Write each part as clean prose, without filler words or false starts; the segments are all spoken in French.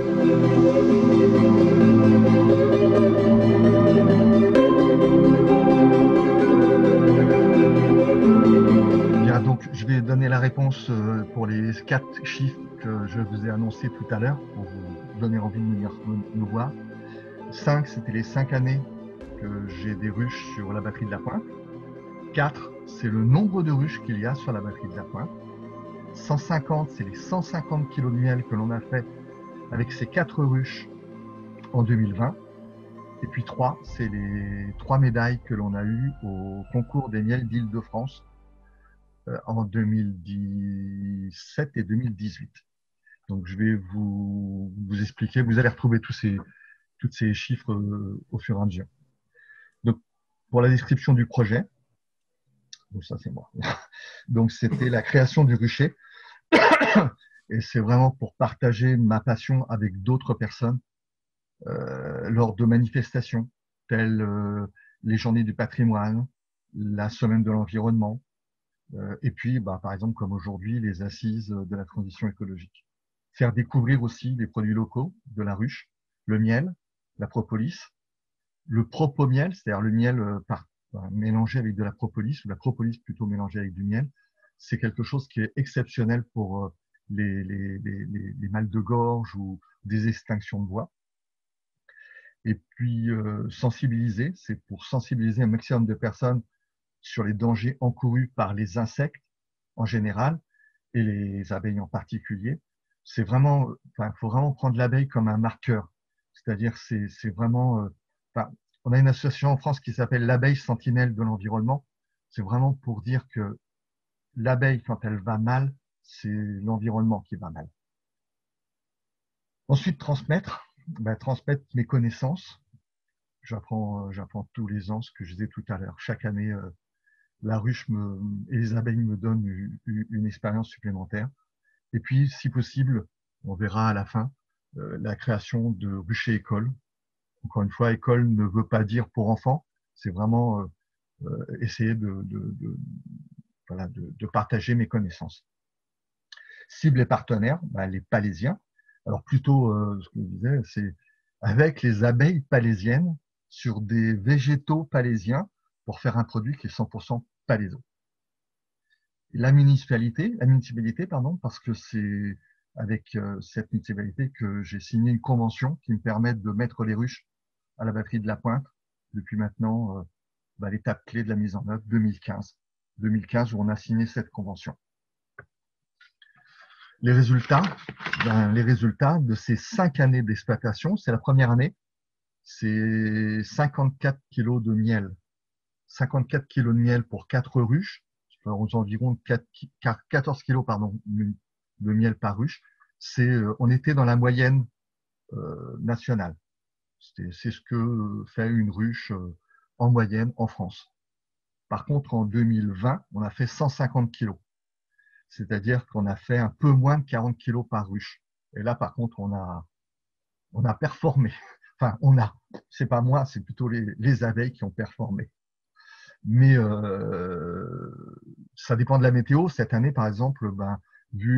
Bien, donc je vais donner la réponse pour les 4 chiffres que je vous ai annoncés tout à l'heure pour vous donner envie de venir nous voir. 5, c'était les 5 années que j'ai des ruches sur la batterie de la Pointe. 4, c'est le nombre de ruches qu'il y a sur la batterie de la Pointe. 150, c'est les 150 kilos de miel que l'on a fait avec ces 4 ruches en 2020. Et puis 3, c'est les 3 médailles que l'on a eues au concours des miels d'Île-de-France en 2017 et 2018. Donc je vais vous expliquer, vous allez retrouver tous ces chiffres au fur et à mesure. Donc pour la description du projet, donc ça c'est moi. Donc c'était la création du rucher et c'est vraiment pour partager ma passion avec d'autres personnes lors de manifestations telles les journées du patrimoine, la semaine de l'environnement, et puis par exemple comme aujourd'hui les assises de la transition écologique. Faire découvrir aussi les produits locaux de la ruche, le miel, la propolis, le propomiel, c'est-à-dire le miel mélangé avec de la propolis, ou la propolis plutôt mélangée avec du miel. C'est quelque chose qui est exceptionnel pour les mal de gorge ou des extinctions de voix. Et puis sensibiliser, c'est pour sensibiliser un maximum de personnes sur les dangers encourus par les insectes en général et les abeilles en particulier. C'est vraiment, faut vraiment prendre l'abeille comme un marqueur. C'est-à-dire, c'est vraiment, on a une association en France qui s'appelle l'abeille sentinelle de l'environnement. C'est vraiment pour dire que l'abeille, quand elle va mal, c'est l'environnement qui va mal. Ensuite, transmettre mes connaissances. J'apprends tous les ans ce que je disais tout à l'heure. Chaque année, la ruche et les abeilles me donnent une expérience supplémentaire. Et puis, si possible, on verra à la fin la création de rucher école. Encore une fois, école ne veut pas dire pour enfants, c'est vraiment essayer de partager mes connaissances. Cible et partenaires, les Palésiens. Alors plutôt, ce que je disais, c'est avec les abeilles palésiennes sur des végétaux palésiens pour faire un produit qui est 100% palaiso. La municipalité, parce que c'est avec cette municipalité que j'ai signé une convention qui me permet de mettre les ruches à la batterie de la Pointe depuis maintenant l'étape clé de la mise en œuvre 2015. 2015 où on a signé cette convention. Les résultats de ces 5 années d'exploitation, c'est la première année, c'est 54 kilos de miel. 54 kilos de miel pour 4 ruches, aux environs 14 kilos de miel par ruche. On était dans la moyenne nationale. C'est ce que fait une ruche en moyenne en France. Par contre, en 2020, on a fait 150 kilos. C'est-à-dire qu'on a fait un peu moins de 40 kilos par ruche. Et là, par contre, on a performé. Enfin, c'est pas moi, c'est plutôt les abeilles qui ont performé. Mais ça dépend de la météo. Cette année, par exemple, vu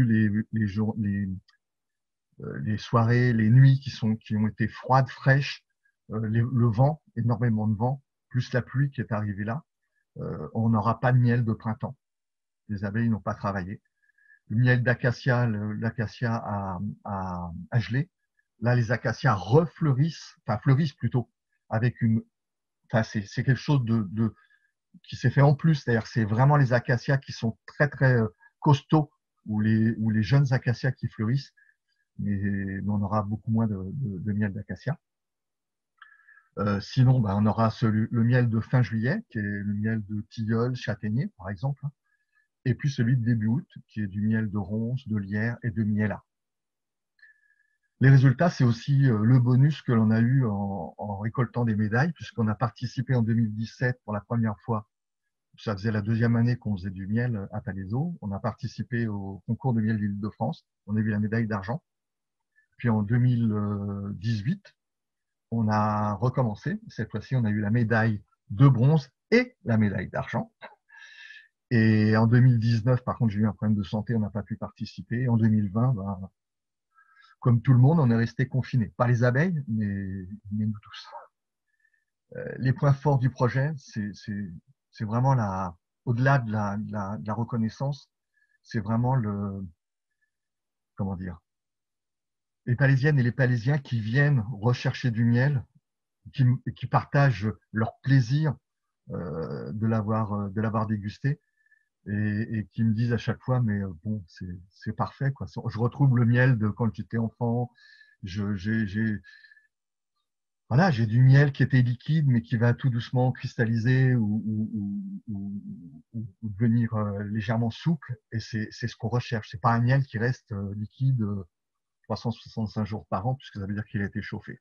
les soirées, les nuits qui ont été froides, fraîches, le vent, énormément de vent, plus la pluie qui est arrivée là, on n'aura pas de miel de printemps. Les abeilles n'ont pas travaillé. Le miel d'acacia, l'acacia a gelé. Là, les acacias fleurissent plutôt avec c'est quelque chose qui s'est fait en plus. C'est-à-dire, c'est vraiment les acacias qui sont très très costauds ou les jeunes acacias qui fleurissent, mais on aura beaucoup moins de miel d'acacia. Sinon, on aura le miel de fin juillet, qui est le miel de tilleul, châtaignier, par exemple, et puis celui de début août, qui est du miel de ronce, de lierre et de miela. Les résultats, c'est aussi le bonus que l'on a eu en récoltant des médailles, puisqu'on a participé en 2017 pour la première fois. Ça faisait la 2e année qu'on faisait du miel à Palaiseau. On a participé au concours de miel d'Île-de-France. On a eu la médaille d'argent. Puis en 2018, on a recommencé. Cette fois-ci, on a eu la médaille de bronze et la médaille d'argent. Et en 2019, par contre, j'ai eu un problème de santé, on n'a pas pu participer. En 2020, comme tout le monde, on est resté confinés. Pas les abeilles, mais nous tous. Les points forts du projet, c'est vraiment au-delà de la reconnaissance, c'est vraiment comment dire, les Palésiennes et les Palésiens qui viennent rechercher du miel, qui partagent leur plaisir de l'avoir dégusté et qui me disent à chaque fois, mais bon, c'est parfait, quoi. Je retrouve le miel de quand j'étais enfant. J'ai voilà, j'ai du miel qui était liquide, mais qui va tout doucement cristalliser ou devenir légèrement souple. Et c'est ce qu'on recherche. C'est pas un miel qui reste liquide 365 jours par an, puisque ça veut dire qu'il a été chauffé.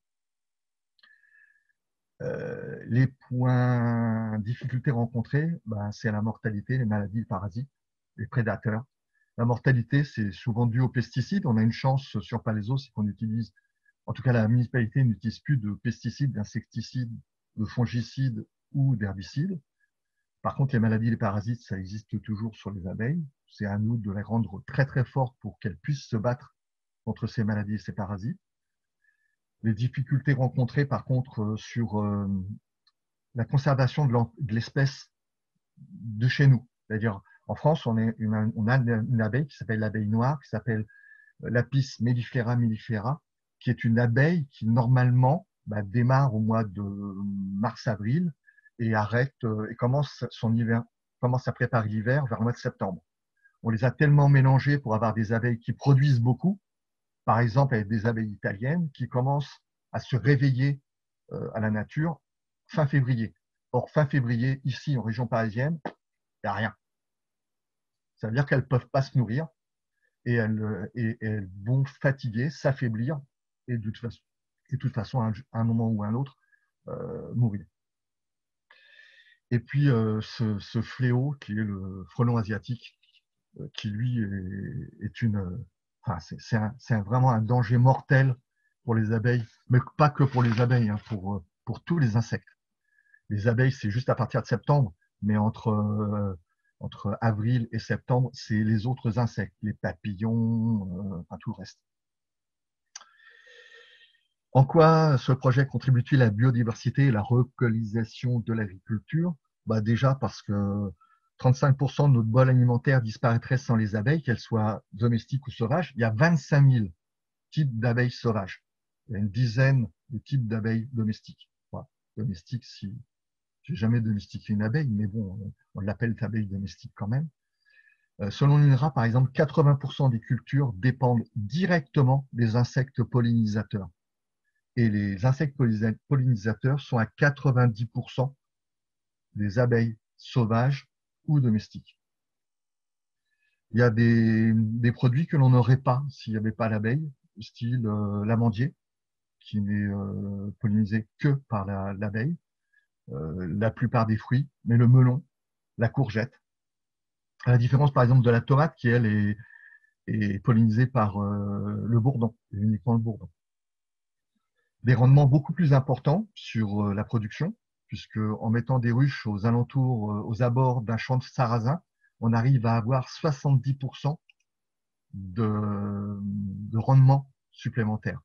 Les points difficultés rencontrées, ben, c'est la mortalité, les maladies, les parasites, les prédateurs. La mortalité, c'est souvent dû aux pesticides. On a une chance sur Palaiseau, c'est qu'on utilise, en tout cas la municipalité n'utilise plus de pesticides, d'insecticides, de fongicides ou d'herbicides. Par contre, les maladies, les parasites, ça existe toujours sur les abeilles. C'est à nous de les rendre très très fortes pour qu'elles puissent se battre contre ces maladies et ces parasites. Les difficultés rencontrées, par contre, sur la conservation de l'espèce de chez nous. C'est-à-dire, en France, on a une abeille qui s'appelle l'abeille noire, qui s'appelle l'Apis mellifera mellifera, qui est une abeille qui, normalement, démarre au mois de mars-avril et arrête et commence à préparer l'hiver vers le mois de septembre. On les a tellement mélangés pour avoir des abeilles qui produisent beaucoup, par exemple avec des abeilles italiennes qui commencent à se réveiller à la nature fin février. Or, fin février, ici en région parisienne, il n'y a rien. Ça veut dire qu'elles ne peuvent pas se nourrir et elles vont fatiguer, s'affaiblir et de toute façon, à un moment ou à un autre, mourir. Et puis, ce fléau qui est le frelon asiatique, qui lui est vraiment un danger mortel pour les abeilles, mais pas que pour les abeilles, hein, pour tous les insectes. Les abeilles, c'est juste à partir de septembre, mais entre avril et septembre, c'est les autres insectes, les papillons, tout le reste. En quoi ce projet contribue-t-il à la biodiversité et la relocalisation de l'agriculture? Déjà parce que 35% de notre bol alimentaire disparaîtrait sans les abeilles, qu'elles soient domestiques ou sauvages. Il y a 25 000 types d'abeilles sauvages. Il y a une dizaine de types d'abeilles domestiques. Voilà. Domestiques, si j'ai jamais domestiqué une abeille, mais bon, on l'appelle abeille domestique quand même. Selon l'INRA, par exemple, 80% des cultures dépendent directement des insectes pollinisateurs. Et les insectes pollinisateurs sont à 90% des abeilles sauvages ou domestiques. Il y a des produits que l'on n'aurait pas s'il n'y avait pas l'abeille, style l'amandier, qui n'est pollinisé que par l'abeille, la plupart des fruits, mais le melon, la courgette. À la différence, par exemple, de la tomate, qui, elle, est pollinisée par le bourdon, uniquement le bourdon. Des rendements beaucoup plus importants sur la production, puisque en mettant des ruches aux alentours, aux abords d'un champ de sarrasin, on arrive à avoir 70% de rendement supplémentaire.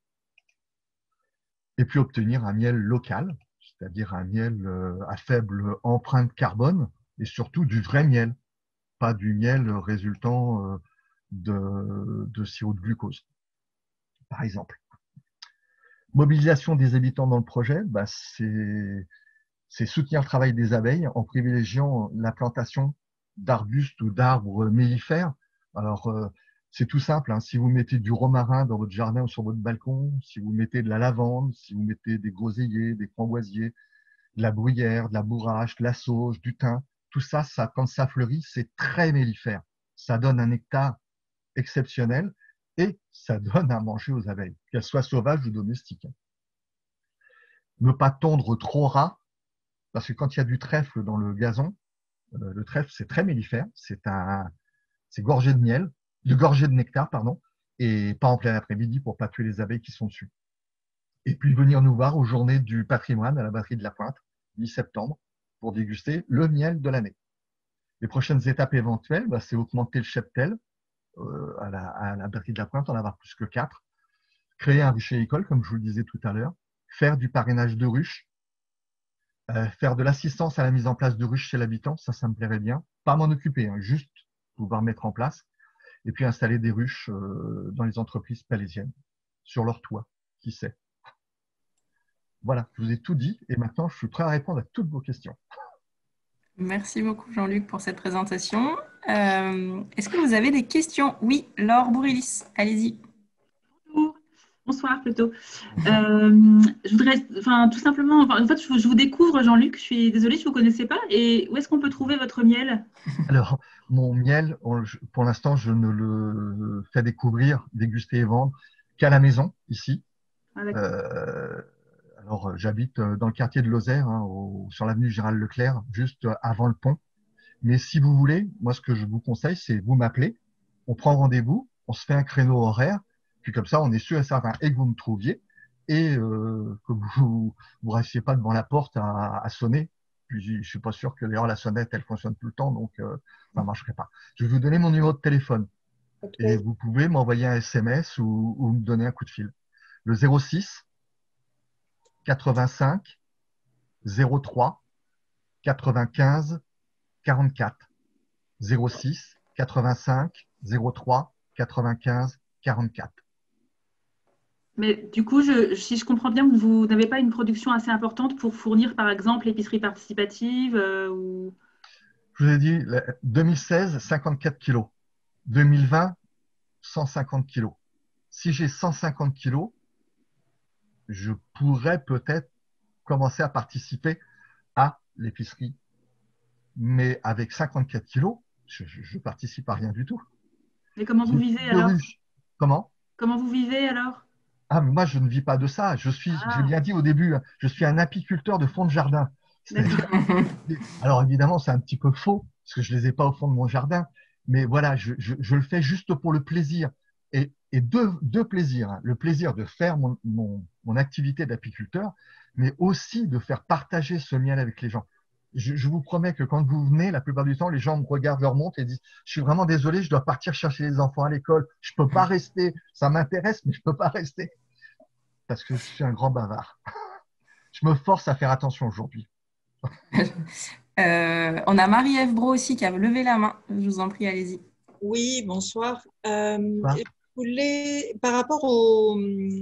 Et puis obtenir un miel local, c'est-à-dire un miel à faible empreinte carbone, et surtout du vrai miel, pas du miel résultant de sirop de glucose, par exemple. Mobilisation des habitants dans le projet, c'est soutenir le travail des abeilles en privilégiant la plantation d'arbustes ou d'arbres mellifères. Alors, c'est tout simple, hein. Si vous mettez du romarin dans votre jardin ou sur votre balcon, si vous mettez de la lavande, si vous mettez des groseilliers, des framboisiers, de la bruyère, de la bourrache, de la sauge, du thym, tout ça, quand ça fleurit, c'est très mellifère. Ça donne un nectar exceptionnel et ça donne à manger aux abeilles, qu'elles soient sauvages ou domestiques. Ne pas tondre trop ras, parce que quand il y a du trèfle dans le gazon, le trèfle, c'est très mellifère, c'est gorgé de miel, gorgé de nectar, pardon, et pas en plein après-midi pour pas tuer les abeilles qui sont dessus. Et puis venir nous voir aux Journées du patrimoine à la batterie de la Pointe, mi-septembre, pour déguster le miel de l'année. Les prochaines étapes éventuelles, c'est augmenter le cheptel à la batterie de la Pointe, en avoir plus que 4, créer un rucher-école, comme je vous le disais tout à l'heure, faire du parrainage de ruches, faire de l'assistance à la mise en place de ruches chez l'habitant, ça me plairait bien. Pas m'en occuper, hein, juste pouvoir mettre en place. Et puis installer des ruches dans les entreprises palaisiennes, sur leur toit, qui sait. Voilà, je vous ai tout dit et maintenant je suis prêt à répondre à toutes vos questions. Merci beaucoup Jean-Luc pour cette présentation. Est-ce que vous avez des questions? Oui, Laure Bourrilis, allez-y. Bonjour. Bonsoir plutôt. Bonsoir. Je voudrais, tout simplement, en fait, je vous découvre, Jean-Luc. Je suis désolée, je ne vous connaissais pas. Et où est-ce qu'on peut trouver votre miel? Alors, mon miel, pour l'instant, je ne le fais découvrir, déguster et vendre qu'à la maison, ici. Ah, d'accord. Euh, alors, j'habite dans le quartier de Lozère, hein, sur l'avenue Gérald Leclerc, juste avant le pont. Mais si vous voulez, moi, ce que je vous conseille, c'est vous m'appelez, on prend rendez-vous, on se fait un créneau horaire, puis comme ça, on est sûr et certain et que vous me trouviez et que vous restiez pas devant la porte à sonner. Puis je suis pas sûr que d'ailleurs la sonnette, elle fonctionne tout le temps, donc ça marcherait pas. Je vais vous donner mon numéro de téléphone et Ok. vous pouvez m'envoyer un SMS ou me donner un coup de fil. Le 06 85 03 95 44. 06 85 03 95 44. Mais du coup, si je comprends bien, vous n'avez pas une production assez importante pour fournir, par exemple, l'épicerie participative ou... Je vous ai dit, 2016, 54 kilos. 2020, 150 kilos. Si j'ai 150 kilos, je pourrais peut-être commencer à participer à l'épicerie. Mais avec 54 kilos, je participe à rien du tout. Mais comment vous J'ai vivez plus de alors? ruches. Comment? Comment vous vivez alors? Ah, mais moi, je ne vis pas de ça. J'ai Ah, bien dit au début, hein, je suis un apiculteur de fond de jardin. d'accord. C'est-à-dire, alors évidemment, c'est un petit peu faux, parce que je les ai pas au fond de mon jardin. Mais voilà, je le fais juste pour le plaisir. Et deux plaisirs, hein. Le plaisir de faire mon activité d'apiculteur, mais aussi de faire partager ce miel avec les gens. Je vous promets que quand vous venez, la plupart du temps, les gens me regardent leur montre et disent, je suis vraiment désolé, je dois partir chercher les enfants à l'école. Je peux pas rester. Ça m'intéresse, mais je peux pas rester parce que je suis un grand bavard. Je me force à faire attention aujourd'hui. On a Marie-Ève Bro aussi qui a levé la main. Je vous en prie, allez-y. Oui, bonsoir. Quoi. Je voulais, par rapport aux,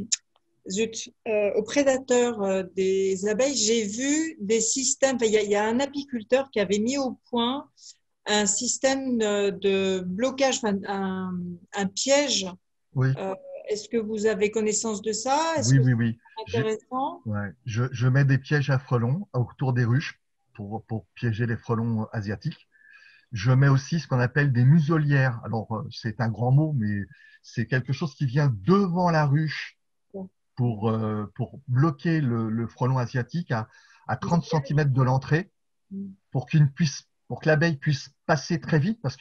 aux prédateurs des abeilles, j'ai vu des systèmes. Enfin, il y a un apiculteur qui avait mis au point un système de blocage, enfin, un piège. Oui, Euh, Est-ce que vous avez connaissance de ça? Est-ce oui, que oui, c'est oui. intéressant? Ouais. Je mets des pièges à frelons autour des ruches pour piéger les frelons asiatiques. Je mets aussi ce qu'on appelle des muselières. Alors, c'est un grand mot, mais c'est quelque chose qui vient devant la ruche pour bloquer le frelon asiatique à 30 cm de l'entrée pour que l'abeille puisse passer très vite parce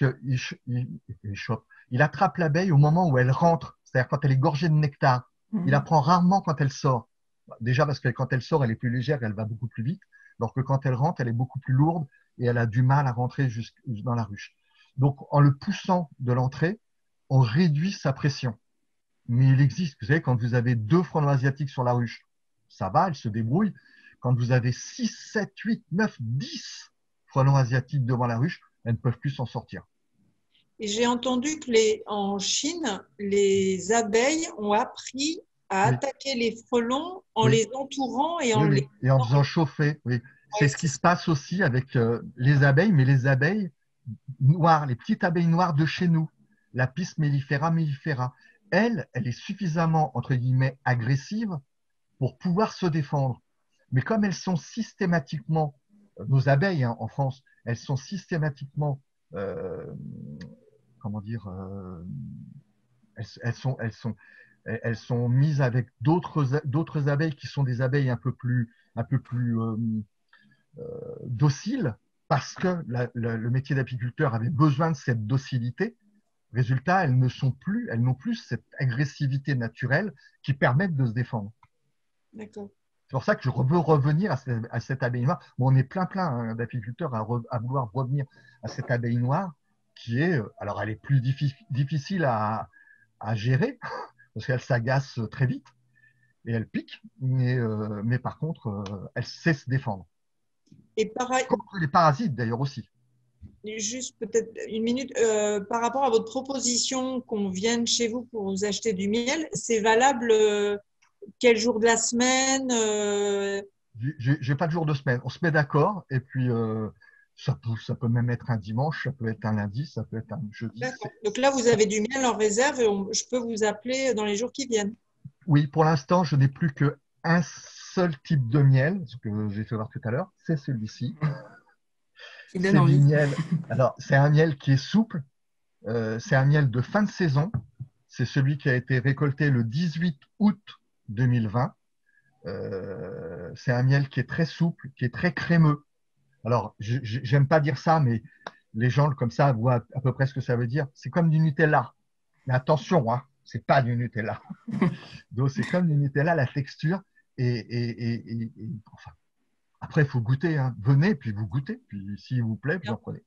il attrape l'abeille au moment où elle rentre, c'est-à-dire quand elle est gorgée de nectar. Il la Mhm. prend rarement quand elle sort. Déjà parce que quand elle sort, elle est plus légère, elle va beaucoup plus vite, alors que quand elle rentre, elle est beaucoup plus lourde et elle a du mal à rentrer jusque dans la ruche. Donc, en le poussant de l'entrée, on réduit sa pression. Mais il existe, vous savez, quand vous avez deux frelons asiatiques sur la ruche, ça va, elles se débrouillent. Quand vous avez 6, 7, 8, 9, 10 frelons asiatiques devant la ruche, elles ne peuvent plus s'en sortir. Et j'ai entendu que en Chine, les abeilles ont appris à Oui, attaquer les frelons en oui, les entourant et en oui, oui. les... Et en faisant chauffer, oui. C'est Ouais, ce qui se passe aussi avec les abeilles, mais les abeilles noires, les petites abeilles noires de chez nous, l'Apis mellifera mellifera. Elle est suffisamment, entre guillemets, agressive pour pouvoir se défendre. Mais comme elles sont systématiquement, nos abeilles hein, en France, elles sont systématiquement, euh, comment dire, elles sont mises avec d'autres abeilles qui sont des abeilles un peu plus dociles, parce que le métier d'apiculteur avait besoin de cette docilité. Résultat, elles n'ont plus cette agressivité naturelle qui permet de se défendre. d'accord. C'est pour ça que je veux revenir à cette abeille noire. Bon, on est plein hein, d'apiculteurs à vouloir revenir à cette abeille noire qui est, alors elle est plus difficile à gérer parce qu'elle s'agace très vite et elle pique, mais par contre, elle sait se défendre. Et Contre les parasites d'ailleurs aussi. juste peut-être une minute, par rapport à votre proposition qu'on vienne chez vous pour vous acheter du miel, c'est valable quel jour de la semaine J'ai pas de jour de semaine. On se met d'accord et puis ça peut même être un dimanche, ça peut être un lundi, ça peut être un jeudi. D'accord. Donc là, vous avez du miel en réserve et je peux vous appeler dans les jours qui viennent. Oui, pour l'instant, je n'ai plus qu'un seul type de miel, ce que j'ai fait voir tout à l'heure, c'est celui-ci. Qui donne C'est du envie. miel. Alors, c'est un miel qui est souple. C'est un miel de fin de saison. C'est celui qui a été récolté le 18 août 2020. C'est un miel qui est très souple, qui est très crémeux. Alors, j'aime pas dire ça, mais les gens comme ça voient à peu près ce que ça veut dire. C'est comme du Nutella. Mais attention, hein, c'est pas du Nutella. Donc, c'est comme du Nutella, la texture. Enfin, après, il faut goûter. Hein. Venez, puis vous goûtez. Puis, s'il vous plaît, vous en prenez.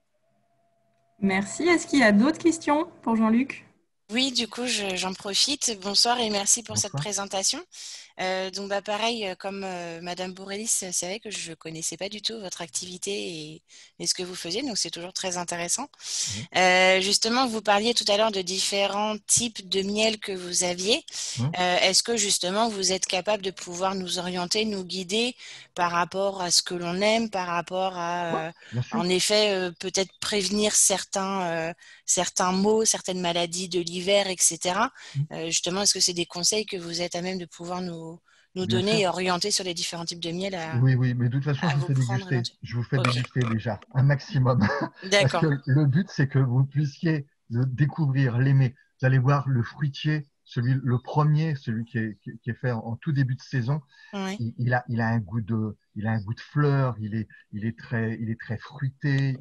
Merci. Est-ce qu'il y a d'autres questions pour Jean-Luc? Oui, du coup, j'en profite. Bonsoir et merci pour cette Bonsoir. présentation. Donc, pareil, comme Madame Bourrelis, c'est vrai que je ne connaissais pas du tout votre activité et ce que vous faisiez, donc c'est toujours très intéressant. Justement, vous parliez tout à l'heure de différents types de miel que vous aviez. Est-ce que justement, vous êtes capable de pouvoir nous orienter, nous guider par rapport à ce que l'on aime, par rapport à, en effet, peut-être prévenir certains maux, certaines maladies de l'hiver, etc. Justement, est-ce que c'est des conseils que vous êtes à même de pouvoir nous donner et orienter sur les différents types de miel Oui, mais de toute façon, je vous fais déguster. Je vous fais déguster déjà un maximum. Parce que le but, c'est que vous puissiez le découvrir, l'aimer. Vous allez voir le fruitier, le premier, celui qui est fait en tout début de saison. Il a un goût de fleur. Il est très fruité.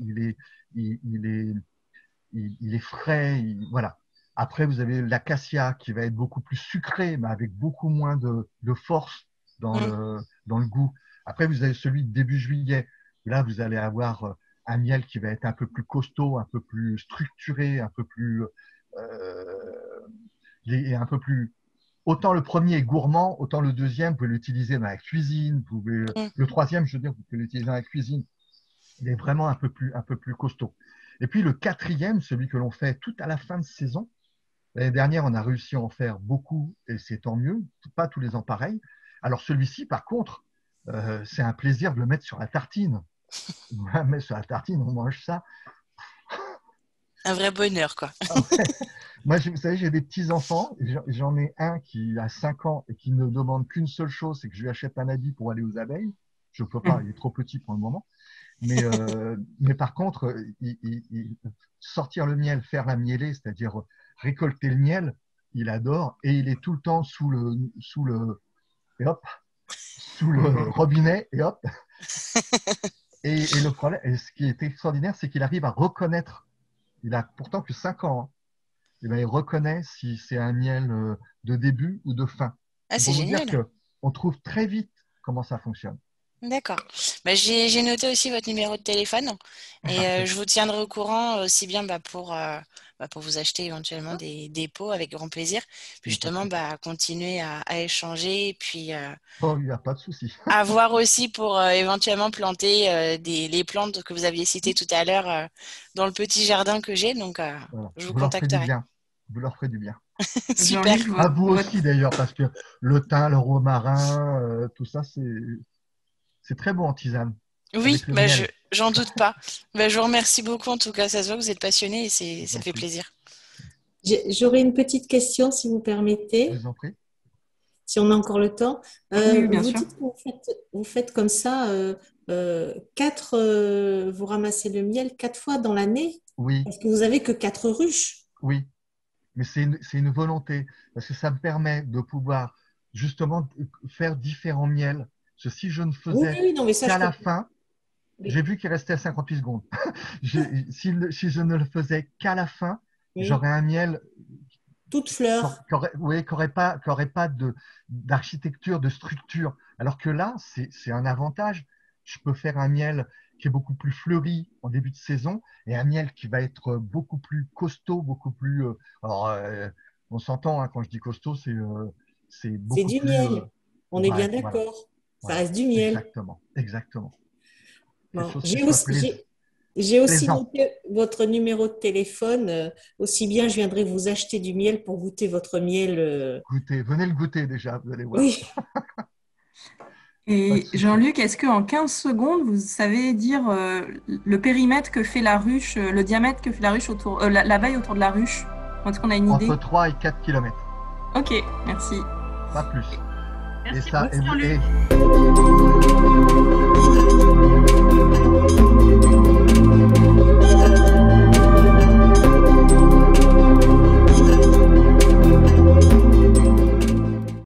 Il est frais. Voilà. Après, vous avez l'acacia qui va être beaucoup plus sucré, mais avec beaucoup moins de force dans le goût. Après, vous avez celui de début juillet. Là, vous allez avoir un miel qui va être un peu plus costaud, un peu plus structuré, un peu plus. Un peu plus. Autant le premier est gourmand, autant le deuxième, vous pouvez l'utiliser dans la cuisine. Le troisième, je veux dire, vous pouvez l'utiliser dans la cuisine. Il est vraiment un peu plus costaud. Et puis le quatrième, celui que l'on fait tout à la fin de saison. L'année dernière, on a réussi à en faire beaucoup et c'est tant mieux. Pas tous les ans pareil. Alors celui-ci, par contre, c'est un plaisir de le mettre sur la tartine. On va mettre sur la tartine, on mange ça. Un vrai bonheur, quoi. Moi, vous savez, j'ai des petits-enfants. J'en ai un qui a 5 ans et qui ne demande qu'une seule chose, c'est que je lui achète un habit pour aller aux abeilles. Je ne peux pas, il est trop petit pour le moment. Mais par contre, sortir le miel, faire la mielée, c'est-à-dire récolter le miel, il adore et il est tout le temps sous le robinet et hop. Et le problème, et ce qui est extraordinaire, c'est qu'il arrive à reconnaître. Il a pourtant que 5 ans. Hein, et ben, il reconnaît si c'est un miel de début ou de fin. C'est génial. Dire qu'on trouve très vite comment ça fonctionne. D'accord. J'ai noté aussi votre numéro de téléphone et je vous tiendrai au courant aussi bien pour vous acheter éventuellement des pots avec grand plaisir. Puis justement, continuer à échanger et puis il n'y a pas de souci. à voir aussi pour éventuellement planter les plantes que vous aviez citées tout à l'heure dans le petit jardin que j'ai. Donc, je vous contacterai. Vous leur ferez du bien. Super. À vous aussi d'ailleurs, parce que le thym, le romarin, tout ça, c'est très bon en tisane. Oui, j'en doute pas. Je vous remercie beaucoup en tout cas. Ça se voit que vous êtes passionné et ça fait plaisir. J'aurais une petite question si vous permettez. Je vous en prie. Si on a encore le temps. Oui, bien sûr. Dites que vous faites comme ça, vous ramassez le miel 4 fois dans l'année. Oui. Parce que vous n'avez que 4 ruches. Oui, mais c'est une volonté, parce que ça me permet de pouvoir justement faire différents miels. Parce que si je ne faisais qu'à la fin, j'ai vu qu'il restait 58 secondes. Si je ne le faisais qu'à la fin, j'aurais un miel toute fleur. Qui n'aurait pas d'architecture, de structure. Alors que là, c'est un avantage. Je peux faire un miel qui est beaucoup plus fleuri en début de saison et un miel qui va être beaucoup plus costaud, beaucoup plus… on On s'entend, hein, quand je dis costaud, c'est beaucoup C'est du plus. miel. On est bien Voilà, d'accord. Ça voilà, reste du miel. exactement, exactement. Bon, Quelque chose qui soit j'ai aussi plaisant. noté votre numéro de téléphone. Aussi bien, je viendrai vous acheter du miel pour goûter votre miel. Goûtez, venez le goûter déjà, vous allez voir. Oui. Pas de Et souci. Jean-Luc, est-ce qu'en 15 secondes, vous savez dire le périmètre que fait la ruche, le diamètre que fait la ruche autour, l'abeille autour de la ruche? Est-ce qu'on a une idée? Entre 3 et 4 km, Ok, merci. pas plus. Merci Et ça, beaucoup, Jean-Luc. et